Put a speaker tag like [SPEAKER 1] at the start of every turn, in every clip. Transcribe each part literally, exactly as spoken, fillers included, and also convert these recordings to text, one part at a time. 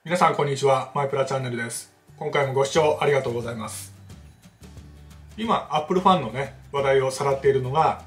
[SPEAKER 1] 皆さんこんにちは、マイプラチャンネルです。今回もご視聴ありがとうございます。今 Apple ファンのね話題をさらっているのが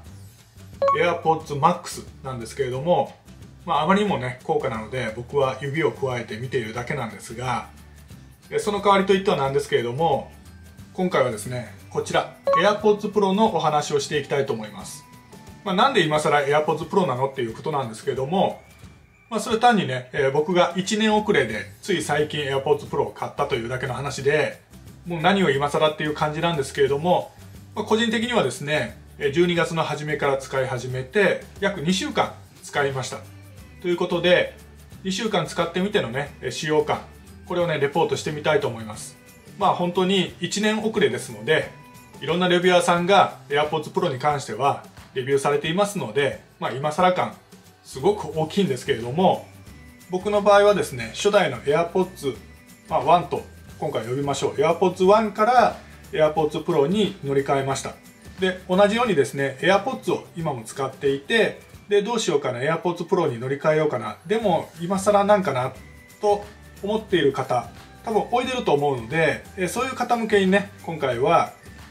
[SPEAKER 1] AirPods Max なんですけれども、まあ、あまりにもね高価なので僕は指を加えて見ているだけなんですが、その代わりといってはなんですけれども、今回はですねこちら AirPods Pro のお話をしていきたいと思います。まあ、なんで今更 AirPods Pro なのっていうことなんですけれども、まあ、それ単にね、えー、僕がいちねん遅れでつい最近 AirPods Pro を買ったというだけの話で、もう何を今更っていう感じなんですけれども、まあ、個人的にはですねじゅうにがつの初めから使い始めて約にしゅうかん使いました。ということでにしゅうかん使ってみてのね使用感、これをねレポートしてみたいと思います。まあ本当にいちねん遅れですので、いろんなレビュアーさんが AirPods Pro に関してはレビューされていますので、まあ今更感すごく大きいんですけれども、僕の場合はですね初代の AirPods、まあ、ワンと今回呼びましょう AirPods ワンから AirPods Pro に乗り換えました。で同じようにですね AirPods を今も使っていて、でどうしようかな AirPods Pro に乗り換えようかな、でも今更なんかなと思っている方多分多いでると思うので、そういう方向けにね今回は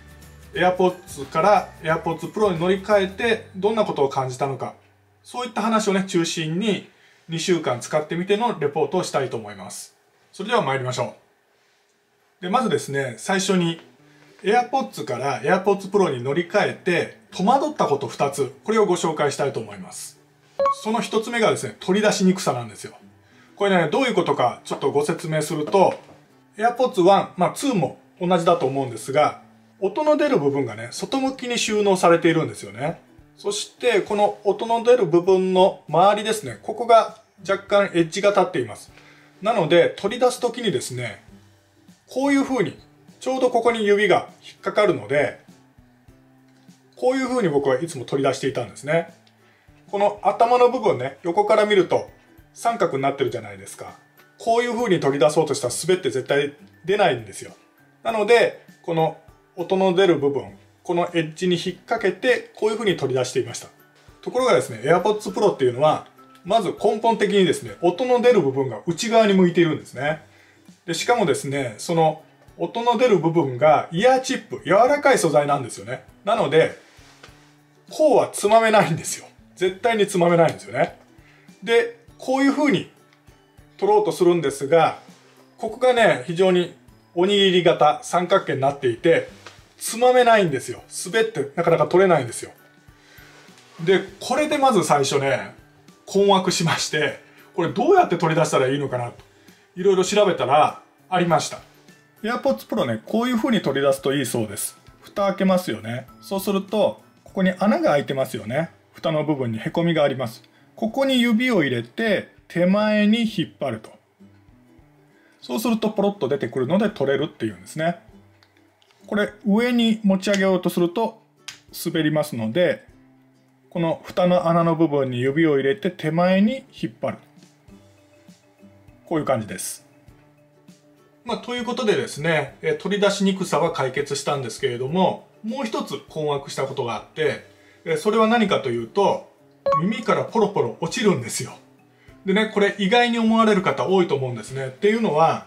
[SPEAKER 1] AirPods から AirPods Pro に乗り換えてどんなことを感じたのか、そういった話をね中心ににしゅうかん使ってみてのレポートをしたいと思います。それでは参りましょう。でまずですね最初に AirPods から AirPods Pro に乗り換えて戸惑ったことふたつ、これをご紹介したいと思います。そのひとつめがですね取り出しにくさなんですよ。これねどういうことかちょっとご説明すると、 AirPods ワン、まあツーも同じだと思うんですが、音の出る部分がね外向きに収納されているんですよね。そしてこの音の出る部分の周りですね、ここが若干エッジが立っています。なので取り出す時にですねこういう風にちょうどここに指が引っかかるので、こういう風に僕はいつも取り出していたんですね。この頭の部分ね横から見ると三角になってるじゃないですか。こういう風に取り出そうとしたら滑って絶対出ないんですよ。なのでこの音の出る部分、このエッジに引っ掛けてこういう風に取り出していました。ところがですね AirPods Pro っていうのはまず根本的にですね音の出る部分が内側に向いているんですね。でしかもですねその音の出る部分がイヤーチップ、柔らかい素材なんですよね。なのでこうはつまめないんですよ。絶対につまめないんですよね。でこういう風に取ろうとするんですが、ここがね非常におにぎり型三角形になっていてつまめないんですよ。滑ってなかなか取れないんですよ。でこれでまず最初ね困惑しまして、これどうやって取り出したらいいのかなといろいろ調べたらありました。 AirPods Pro ねこういう風に取り出すといいそうです。蓋開けますよね。そうするとここに穴が開いてますよね。蓋の部分にへこみがあります。ここに指を入れて手前に引っ張ると、そうするとポロッと出てくるので取れるっていうんですね。これ上に持ち上げようとすると滑りますので、この蓋の穴の部分に指を入れて手前に引っ張る、こういう感じです。まあ、ということでですね取り出しにくさは解決したんですけれども、もう一つ困惑したことがあって、それは何かというと耳からポロポロ落ちるんですよ。でねこれ意外に思われる方多いと思うんですね。っていうのは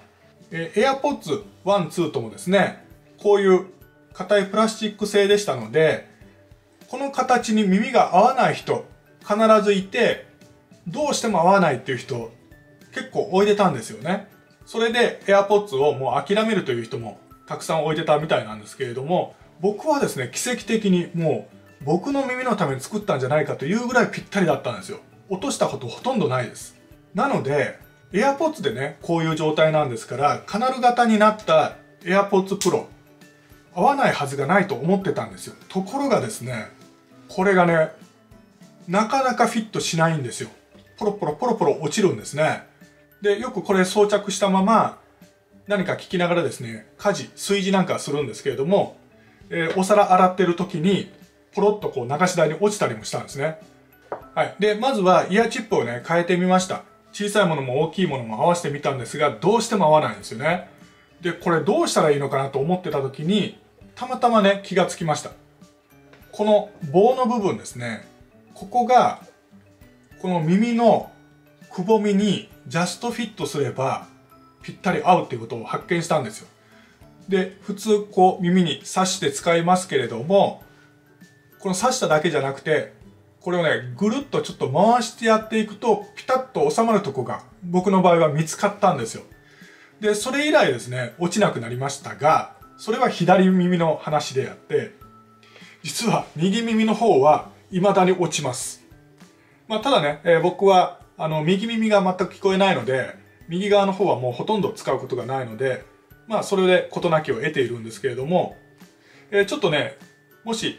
[SPEAKER 1] AirPods ワン、ツーともですねこういう硬いプラスチック製でしたので、この形に耳が合わない人必ずいて、どうしても合わないっていう人結構置いてたんですよね。それで AirPods をもう諦めるという人もたくさん置いてたみたいなんですけれども、僕はですね奇跡的にもう僕の耳のために作ったんじゃないかというぐらいぴったりだったんですよ。落としたことほとんどないです。なので AirPods でねこういう状態なんですから、カナル型になった AirPods Pro 合わないはずがないと思ってたんですよ。ところがですねこれがねなかなかフィットしないんですよ。ポロポロポロポロ落ちるんですね。でよくこれ装着したまま何か聞きながらですね家事炊事なんかするんですけれども、えー、お皿洗ってる時にポロッとこう流し台に落ちたりもしたんですね。はい、でまずはイヤーチップをね変えてみました。小さいものも大きいものも合わせてみたんですが、どうしても合わないんですよね。でこれどうしたらいいのかなと思ってた時にたまたまね気がつきました。この棒の部分ですね、ここがこの耳のくぼみにジャストフィットすればぴったり合うっていうことを発見したんですよ。で、普通こう耳に挿して使いますけれども、この挿しただけじゃなくて、これをね、ぐるっとちょっと回してやっていくと、ピタッと収まるとこが僕の場合は見つかったんですよ。で、それ以来ですね、落ちなくなりましたが、それは左耳の話であって、実は右耳の方は未だに落ちます。まあ、ただね、えー、僕はあの右耳が全く聞こえないので、右側の方はもうほとんど使うことがないので、まあそれで事なきを得ているんですけれども、えー、ちょっとね、もし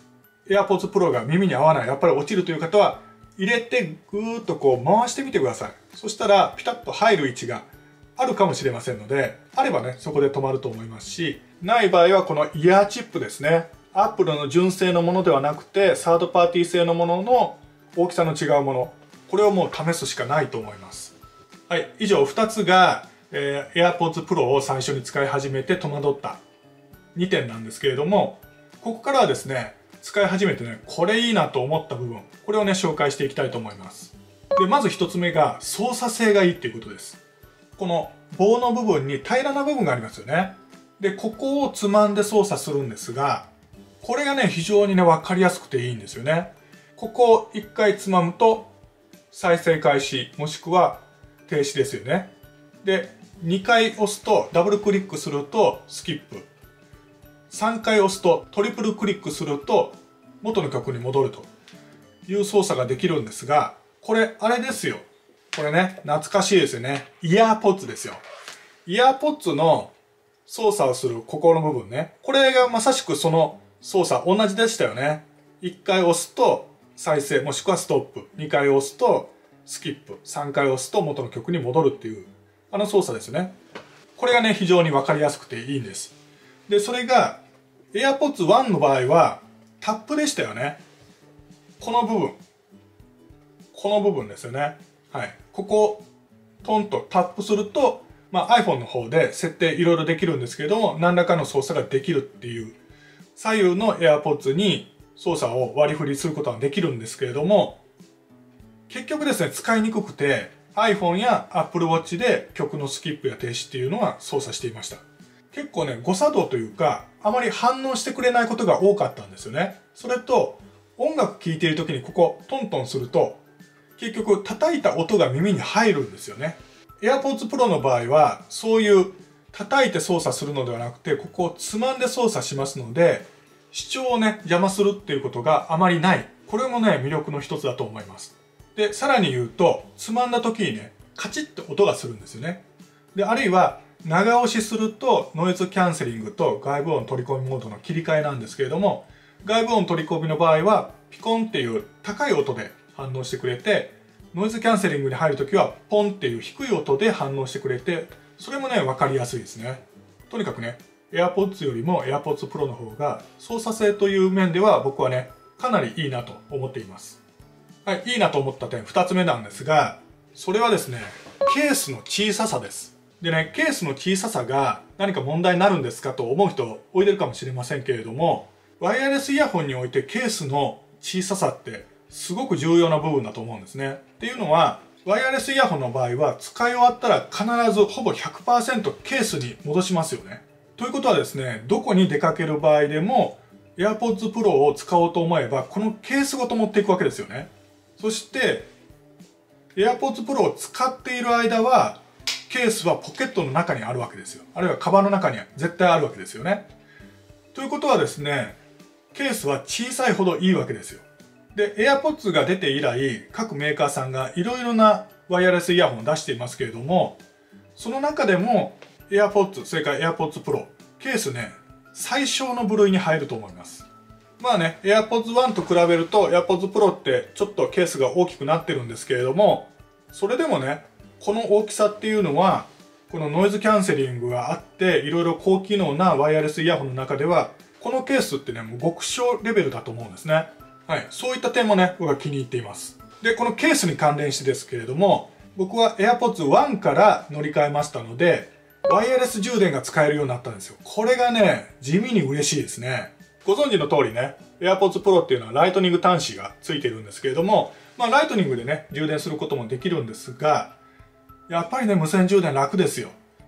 [SPEAKER 1] AirPods Pro が耳に合わない、やっぱり落ちるという方は、入れてぐーっとこう回してみてください。そしたらピタッと入る位置があるかもしれませんので、あればね、そこで止まると思いますし、ない場合はこのイヤーチップですね。Apple の純正のものではなくて、サードパーティー製のものの大きさの違うもの、これをもう試すしかないと思います。はい、以上ふたつが、えー、AirPods Pro を最初に使い始めて戸惑ったにてんなんですけれども、ここからはですね、使い始めてね、これいいなと思った部分、これをね、紹介していきたいと思います。で、まずひとつめが操作性がいいっていうことです。この棒の部分に平らな部分がありますよね。で、ここをつまんで操作するんですが、これがね、非常にね、わかりやすくていいんですよね。ここをいっかいつまむと再生開始、もしくは停止ですよね。で、にかい押すとダブルクリックするとスキップ。さんかい押すとトリプルクリックすると元の曲に戻るという操作ができるんですが、これあれですよ。これね、懐かしいですよね。イヤーポッツですよ。イヤーポッツの操作をするここの部分ね。これがまさしくその操作同じでしたよね。いっかい押すと再生もしくはストップ。にかい押すとスキップ。さんかい押すと元の曲に戻るっていう、あの操作ですね。これがね、非常にわかりやすくていいんです。で、それが AirPods ワンの場合はタップでしたよね。この部分。この部分ですよね。はい。ここ、トンとタップすると、まあ、iPhone の方で設定いろいろできるんですけれども、何らかの操作ができるっていう、左右の AirPods に操作を割り振りすることができるんですけれども、結局ですね、使いにくくて、iPhone や Apple Watch で曲のスキップや停止っていうのは操作していました。結構ね、誤作動というか、あまり反応してくれないことが多かったんですよね。それと、音楽聴いている時にここ、トントンすると、結局叩いた音が耳に入るんですよね。AirPods Pro の場合は、そういう叩いて操作するのではなくて、ここをつまんで操作しますので、視聴をね、邪魔するっていうことがあまりない。これもね、魅力の一つだと思います。で、さらに言うと、つまんだ時にね、カチッと音がするんですよね。で、あるいは、長押しすると、ノイズキャンセリングと外部音取り込みモードの切り替えなんですけれども、外部音取り込みの場合は、ピコンっていう高い音で反応してくれて、ノイズキャンセリングに入るときは、ポンっていう低い音で反応してくれて、それもね、わかりやすいですね。とにかくね、AirPods よりも AirPods Pro の方が、操作性という面では僕はね、かなりいいなと思っています。はい、いいなと思った点ふたつめなんですが、それはですね、ケースの小ささです。でね、ケースの小ささが何か問題になるんですかと思う人おいでるかもしれませんけれども、ワイヤレスイヤホンにおいてケースの小ささってすごく重要な部分だと思うんですね。っていうのは、ワイヤレスイヤホンの場合は使い終わったら必ずほぼ ひゃくパーセント ケースに戻しますよね。ということはですね、どこに出かける場合でも AirPods Pro を使おうと思えばこのケースごと持っていくわけですよね。そして AirPods Pro を使っている間はケースはポケットの中にあるわけですよ。あるいはカバンの中に絶対あるわけですよね。ということはですね、ケースは小さいほどいいわけですよ。で、AirPods が出て以来、各メーカーさんがいろいろなワイヤレスイヤホンを出していますけれども、その中でも AirPods、それから AirPods Pro、ケースね、最小の部類に入ると思います。まあね、AirPods ワンと比べると AirPods Pro ってちょっとケースが大きくなってるんですけれども、それでもね、この大きさっていうのは、このノイズキャンセリングがあって、いろいろ高機能なワイヤレスイヤホンの中では、このケースってね、もう極小レベルだと思うんですね。はい。そういった点もね、僕は気に入っています。で、このケースに関連してですけれども、僕は AirPods ワンから乗り換えましたので、ワイヤレス充電が使えるようになったんですよ。これがね、地味に嬉しいですね。ご存知の通りね、AirPods Pro っていうのはライトニング端子がついてるんですけれども、まあライトニングでね、充電することもできるんですが、やっぱりね、無線充電楽ですよ。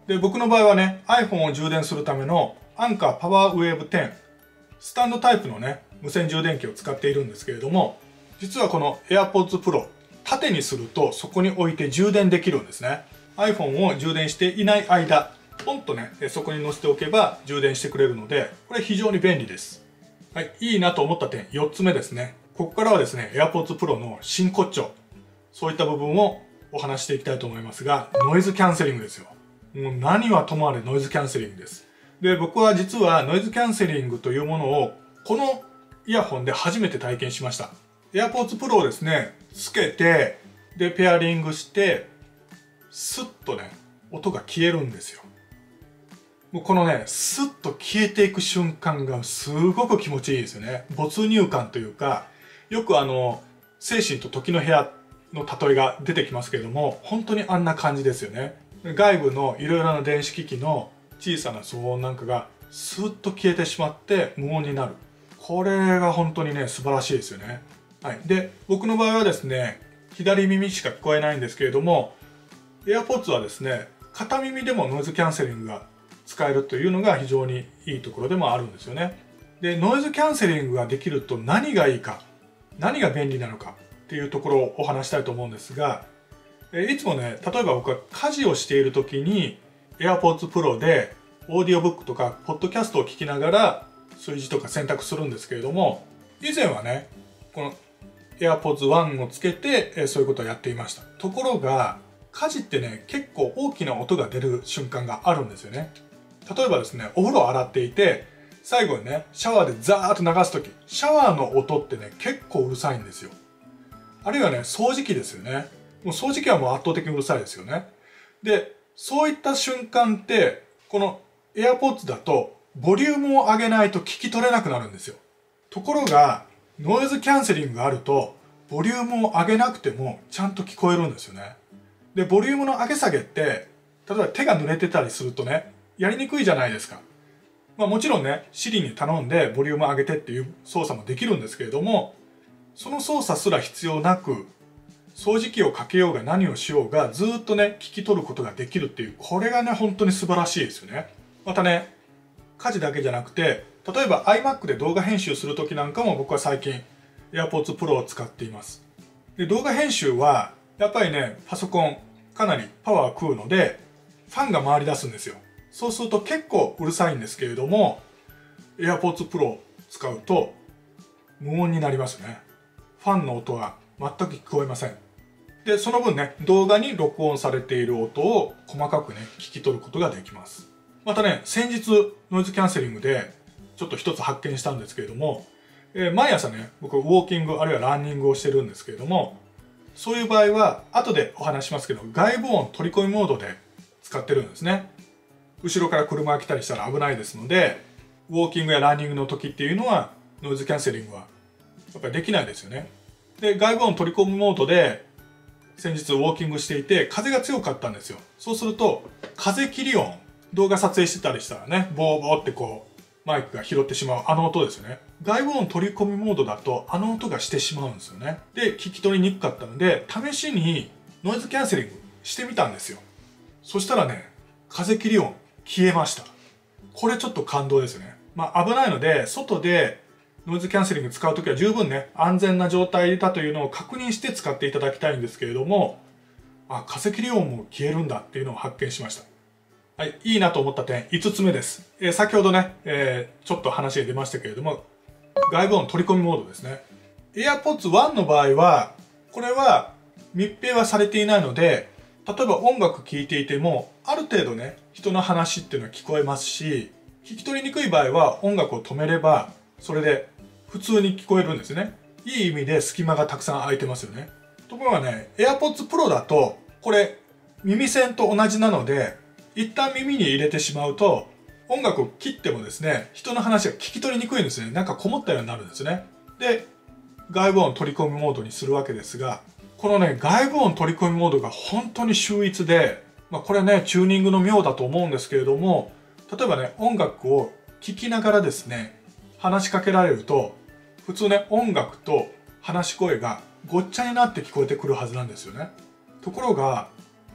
[SPEAKER 1] で、僕の場合はね、iPhone を充電するためのアンカーパワーウェーブテン、スタンドタイプのね、無線充電器を使っているんですけれども、実はこの AirPods Pro、縦にするとそこに置いて充電できるんですね。iPhone を充電していない間、ポンとね、そこに乗せておけば充電してくれるので、これ非常に便利です。はい、いいなと思った点、よっつめですね。ここからはですね、AirPods Pro の真骨頂、そういった部分をお話していきたいと思いますが、ノイズキャンセリングですよ。もう何はともあれノイズキャンセリングです。で、僕は実はノイズキャンセリングというものを、このイヤホンで初めて体験しました。AirPods Pro をですね、つけて、で、ペアリングして、スッとね、音が消えるんですよ。もうこのね、スッと消えていく瞬間がすごく気持ちいいですよね。没入感というか、よくあの、精神と時の部屋の例えが出てきますけれども、本当にあんな感じですよね。外部のいろいろな電子機器の小さな騒音なんかがスーッと消えてしまって無音になる。これが本当にね、素晴らしいですよね。はい。で、僕の場合はですね、左耳しか聞こえないんですけれども、AirPods はですね、片耳でもノイズキャンセリングが使えるというのが非常にいいところでもあるんですよね。で、ノイズキャンセリングができると何がいいか、何が便利なのかっていうところをお話したいと思うんですが、いつもね、例えば僕は家事をしている時に AirPods Pro でオーディオブックとかポッドキャストを聞きながら数字とか選択するんですけれども、以前はね、この AirPods One をつけてそういうことをやっていました。ところが、家事ってね、結構大きな音が出る瞬間があるんですよね。例えばですね、お風呂洗っていて、最後にね、シャワーでザーッと流すとき、シャワーの音ってね、結構うるさいんですよ。あるいはね、掃除機ですよね。もう掃除機はもう圧倒的にうるさいですよね。で、そういった瞬間って、この AirPods だと、ボリュームを上げないと聞き取れなくなるんですよ。ところが、ノイズキャンセリングがあると、ボリュームを上げなくてもちゃんと聞こえるんですよね。で、ボリュームの上げ下げって、例えば手が濡れてたりするとね、やりにくいじゃないですか。まあもちろんね、Siri に頼んでボリューム上げてっていう操作もできるんですけれども、その操作すら必要なく、掃除機をかけようが何をしようがずっとね、聞き取ることができるっていう、これがね、本当に素晴らしいですよね。またね、家事だけじゃなくて、例えば iMac で動画編集するときなんかも僕は最近 AirPods Pro を使っています。で、動画編集は、やっぱりね、パソコンかなりパワー食うので、ファンが回り出すんですよ。そうすると結構うるさいんですけれども、AirPods Pro を使うと無音になりますね。ファンの音は全く聞こえません。で、その分ね、動画に録音されている音を細かくね、聞き取ることができます。またね、先日ノイズキャンセリングでちょっと一つ発見したんですけれども、えー、毎朝ね、僕ウォーキングあるいはランニングをしてるんですけれども、そういう場合は後でお話しますけど、外部音取り込みモードで使ってるんですね。後ろから車が来たりしたら危ないですので、ウォーキングやランニングの時っていうのはノイズキャンセリングはやっぱりできないですよね。で、外部音取り込むモードで先日ウォーキングしていて風が強かったんですよ。そうすると風切り音、動画撮影してたりしたらね、ボーボーってこうマイクが拾ってしまうあの音ですよね。外部音取り込みモードだとあの音がしてしまうんですよね。で、聞き取りにくかったので試しにノイズキャンセリングしてみたんですよ。そしたらね、風切り音消えました。これちょっと感動ですよね。まあ危ないので外でノイズキャンセリング使うときは十分ね、安全な状態だというのを確認して使っていただきたいんですけれども、あ、風切り音も消えるんだっていうのを発見しました。はい、いいなと思った点いつつめです。えー、先ほどね、えー、ちょっと話が出ましたけれども、外部音取り込みモードですね。AirPods One の場合は、これは密閉はされていないので、例えば音楽聴いていても、ある程度ね、人の話っていうのは聞こえますし、聞き取りにくい場合は音楽を止めれば、それで普通に聞こえるんですよね。いい意味で隙間がたくさん空いてますよね。ところがね、AirPods Pro だと、これ耳栓と同じなので、一旦耳に入れてしまうと、音楽を切ってもですね、人の話が聞き取りにくいんですね。なんかこもったようになるんですね。で、外部音取り込みモードにするわけですが、このね、外部音取り込みモードが本当に秀逸で、まあこれね、チューニングの妙だと思うんですけれども、例えばね、音楽を聴きながらですね、話しかけられると、普通ね、音楽と話し声がごっちゃになって聞こえてくるはずなんですよね。ところが、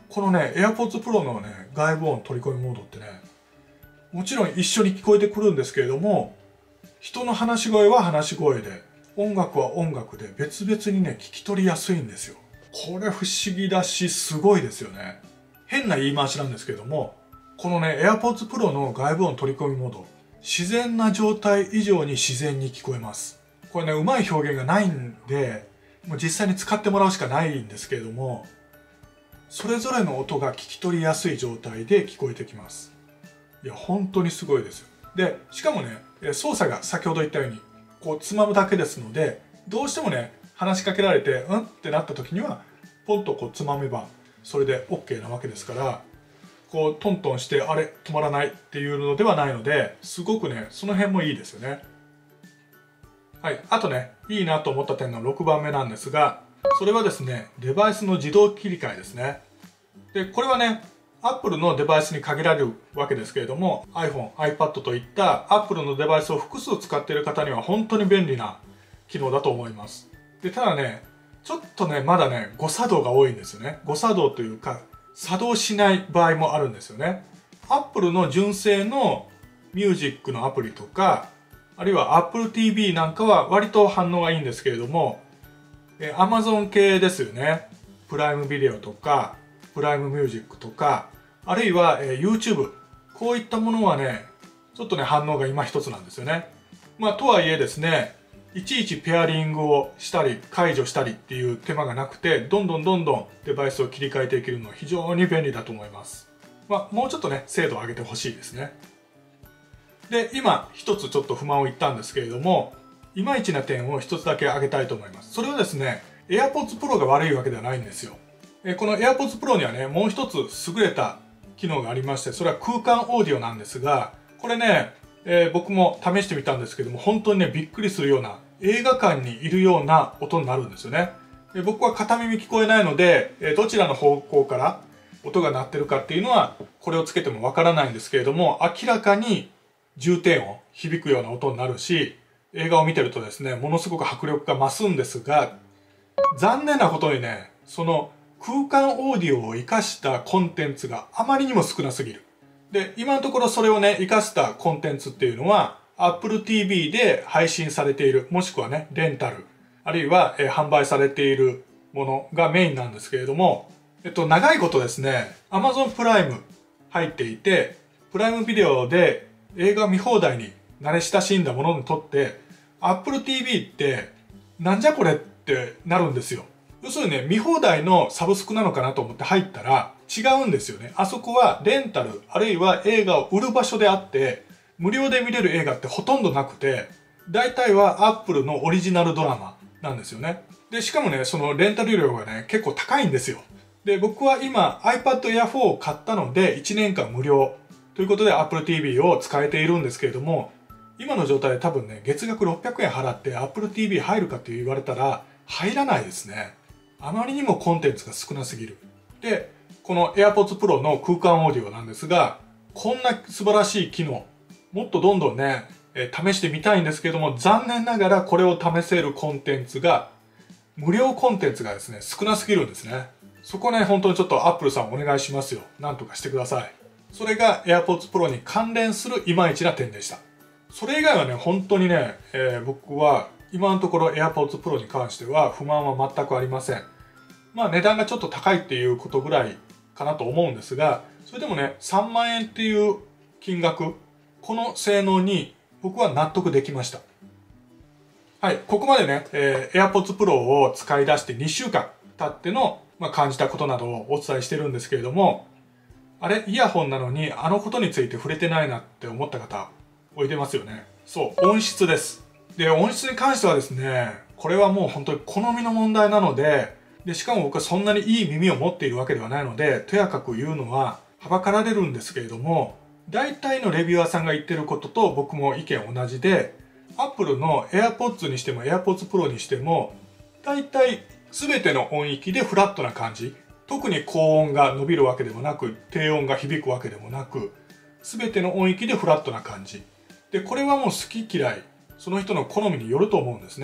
[SPEAKER 1] このね AirPods Pro のね外部音取り込みモードってね、もちろん一緒に聞こえてくるんですけれども、人の話し声は話し声で、音楽は音楽で別々にね聞き取りやすいんですよ。これ不思議だしすごいですよね。変な言い回しなんですけれども、このね AirPods Pro の外部音取り込みモード、自然な状態以上に自然に聞こえます。これねうまい表現がないんで、もう実際に使ってもらうしかないんですけれども、それぞれの音が聞き取りやすい状態で聞こえてきます。いや本当にすごいですよ。でしかもね操作が先ほど言ったようにこうつまむだけですので、どうしてもね話しかけられてうんってなった時にはポンとこうつまめばそれで OK なわけですから、こうトントンしてあれ止まらないっていうのではないので、すごくねその辺もいいですよね。はい、あとねいいなと思った点のろくばんめなんですが、それはですねデバイスの自動切り替えですね。でこれはね Apple のデバイスに限られるわけですけれども、 iPhone、iPad といった Apple のデバイスを複数使っている方には本当に便利な機能だと思います。でただねちょっとねまだね誤作動が多いんですよね。誤作動というか作動しない場合もあるんですよね。Apple の純正のミュージックのアプリとか、あるいは Apple ティーブイ なんかは割と反応がいいんですけれども、え Amazon 系ですよね。プライムビデオとかプライムミュージックとか、あるいは、え YouTube、 こういったものはねちょっとね反応が今一つなんですよね。まあとはいえですね、いちいちペアリングをしたり解除したりっていう手間がなくて、どんどんどんどんデバイスを切り替えていけるのは非常に便利だと思います。まあもうちょっとね精度を上げてほしいですね。で今一つちょっと不満を言ったんですけれども、いまいちな点を一つだけ挙げたいと思います。それはですね AirPods Pro が悪いわけではないんですよ。この AirPods Pro にはねもう一つ優れた機能がありまして、それは空間オーディオなんですが、これね、えー、僕も試してみたんですけども、本当にねびっくりするような映画館にいるような音になるんですよね。で僕は片耳聞こえないので、えどちらの方向から音が鳴ってるかっていうのはこれをつけてもわからないんですけれども、明らかに重低音響くような音になるし、映画を見てるとですねものすごく迫力が増すんですが、残念なことにねその空間オーディオを生かしたコンテンツがあまりにも少なすぎる。で今のところそれをね生かしたコンテンツっていうのは Apple ティーブイ で配信されている、もしくはねレンタル、あるいは、えー、販売されているものがメインなんですけれども、えっと長いことですね Amazon プライム入っていて、プライムビデオで映画見放題に慣れ親しんだものにとって Apple ティーブイ ってなんじゃこれってなるんですよ。要するにね見放題のサブスクなのかなと思って入ったら違うんですよね。あそこはレンタルあるいは映画を売る場所であって、無料で見れる映画ってほとんどなくて、大体は Apple のオリジナルドラマなんですよね。でしかもねそのレンタル料がね結構高いんですよ。で僕は今 iPad Air フォーを買ったのでいちねんかん無料ということで Apple ティーブイ を使えているんですけれども、今の状態で多分ね月額ろっぴゃくえん払って Apple ティーブイ 入るかって言われたら入らないですね。あまりにもコンテンツが少なすぎる。でこの AirPods Pro の空間オーディオなんですが、こんな素晴らしい機能もっとどんどんね、えー、試してみたいんですけども、残念ながらこれを試せるコンテンツが無料コンテンツがですね少なすぎるんですね。そこね本当にちょっと Apple さんお願いしますよ。なんとかしてください。それが AirPods Pro に関連するいまいちな点でした。それ以外はね本当にね、えー、僕は今のところ AirPods Pro に関しては不満は全くありません。まあ値段がちょっと高いっていうことぐらいかなと思うんですが、それでもねさんまんえんっていう金額、この性能に僕は納得できました。はい、ここまでね、えー、AirPods Pro を使い出してにしゅうかん経っての、まあ、感じたことなどをお伝えしてるんですけれども、あれイヤホンなのにあのことについて触れてないなって思った方おいでますよね。そう音質です。で音質に関してはですねこれはもう本当に好みの問題なので、でしかも僕はそんなにいい耳を持っているわけではないのでとやかく言うのははばかられるんですけれども、大体のレビュアーさんが言ってることと僕も意見同じで、 Apple の AirPods にしても AirPods Pro にしても大体全ての音域でフラットな感じ、特に高音が伸びるわけでもなく低音が響くわけでもなく、全ての音域でフラットな感じで、これはもう好き嫌いその人の好みによると思うんですね。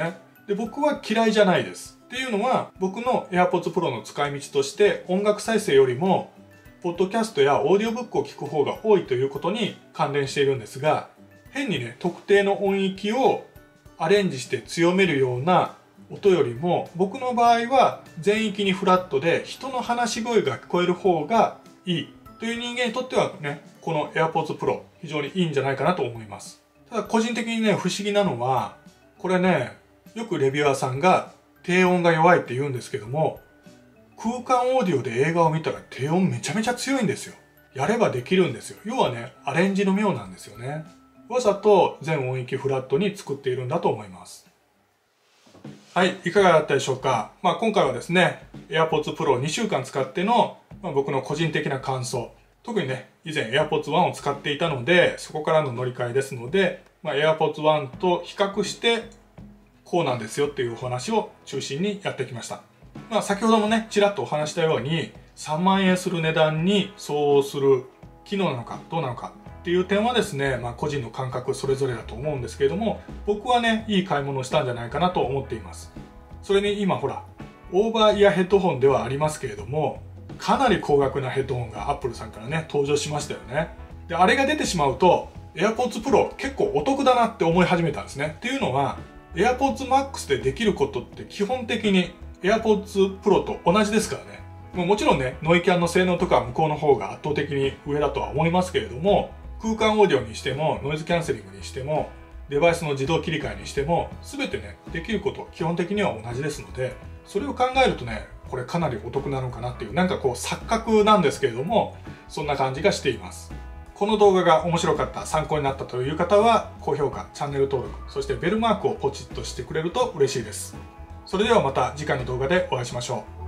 [SPEAKER 1] で、僕は嫌いじゃないです。っていうのは、僕の AirPods Pro の使い道として音楽再生よりもポッドキャストやオーディオブックを聞く方が多いということに関連しているんですが、変にね、特定の音域をアレンジして強めるような音よりも、僕の場合は全域にフラットで人の話し声が聞こえる方がいいという人間にとってはね、この AirPods Pro 非常にいいんじゃないかなと思います。ただ個人的にね、不思議なのは、これね、よくレビュアーさんが低音が弱いって言うんですけども、空間オーディオで映画を見たら低音めちゃめちゃ強いんですよ。やればできるんですよ。要はね、アレンジの妙なんですよね。わざと全音域フラットに作っているんだと思います。はい、いかがだったでしょうか。まあ今回はですね、AirPods Pro にしゅうかん使っての、まあ、僕の個人的な感想。特にね、以前 AirPods One を使っていたので、そこからの乗り換えですので、まあ、AirPods One と比較して、こうなんですよっていうお話を中心にやってきました。まあ先ほどもね、ちらっとお話したように、さんまんえんする値段に相応する機能なのかどうなのかっていう点はですね、まあ個人の感覚それぞれだと思うんですけれども、僕はね、いい買い物をしたんじゃないかなと思っています。それに今ほら、オーバーイヤーヘッドホンではありますけれども、かなり高額なヘッドホンが Apple さんからね、登場しましたよね。で、あれが出てしまうと、AirPods Pro 結構お得だなって思い始めたんですね。っていうのは、AirPods Max でできることって基本的に AirPods Pro と同じですからね。もうもちろんね、ノイキャンの性能とかは向こうの方が圧倒的に上だとは思いますけれども、空間オーディオにしても、ノイズキャンセリングにしても、デバイスの自動切り替えにしても、全てね、できること基本的には同じですので、それを考えるとね、これかなりお得なのかなっていう、なんかこう錯覚なんですけれども、そんな感じがしています。この動画が面白かった、参考になったという方は、高評価、チャンネル登録、そしてベルマークをポチッとしてくれると嬉しいです。それではまた次回の動画でお会いしましょう。